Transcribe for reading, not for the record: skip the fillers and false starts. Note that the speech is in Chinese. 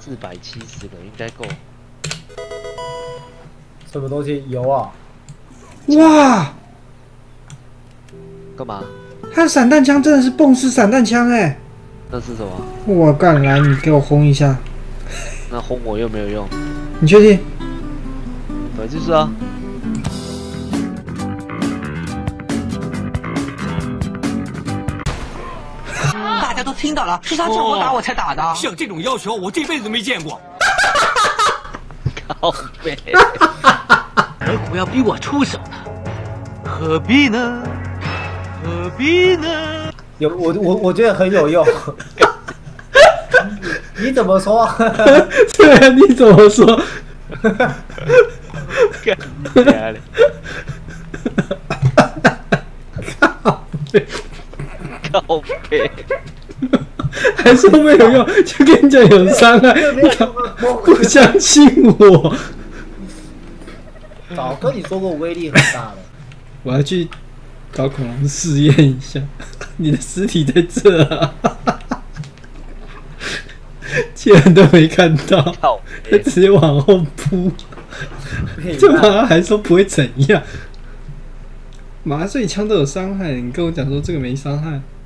470个应该够。 什么东西？油啊！ 哇， 干嘛？ 他的散弹枪真的是蹦式散弹枪哎！ 那是什么？ 我干，来你给我轰一下。 那轰我又没有用。 你确定？ 对，就是啊。 大家都听到了，是他叫我打我才打的。 像这种要求，我这辈子都没见过。 靠背。 何苦要逼我出手呢？何必呢？何必呢？ 我觉得很有用。你怎么说？ 对啊，你怎么说？ 干你靠背， 靠背。 还说没有用，就跟你讲有伤害，你不相信我。 早跟你说过威力很大了。 我要去找恐龙试验一下，你的尸体在这啊！竟然都没看到，他直接往后扑，这麻还说不会怎样？麻醉枪都有伤害，你跟我讲说这个没伤害。